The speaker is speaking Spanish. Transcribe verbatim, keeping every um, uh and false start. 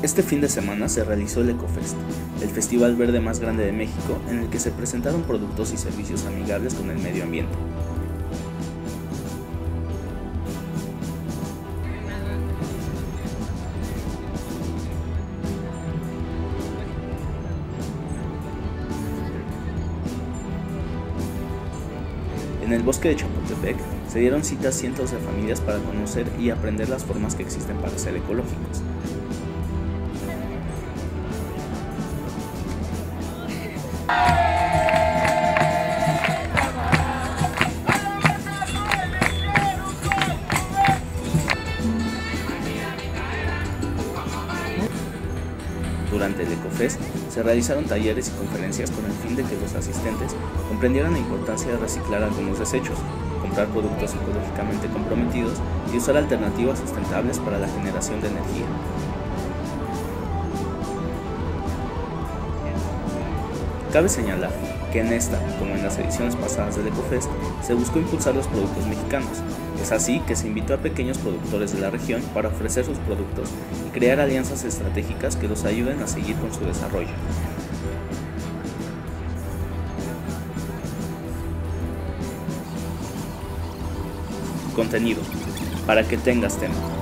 Este fin de semana se realizó el Ecofest, el festival verde más grande de México, en el que se presentaron productos y servicios amigables con el medio ambiente. En el bosque de Chapultepec se dieron cita a cientos de familias para conocer y aprender las formas que existen para ser ecológicos. Durante el Ecofest se realizaron talleres y conferencias con el fin de que los asistentes comprendieran la importancia de reciclar algunos desechos, comprar productos ecológicamente comprometidos y usar alternativas sustentables para la generación de energía. Cabe señalar que en esta, como en las ediciones pasadas del Ecofest, se buscó impulsar los productos mexicanos. Es así que se invitó a pequeños productores de la región para ofrecer sus productos y crear alianzas estratégicas que los ayuden a seguir con su desarrollo. Contenido, para que tengas tema.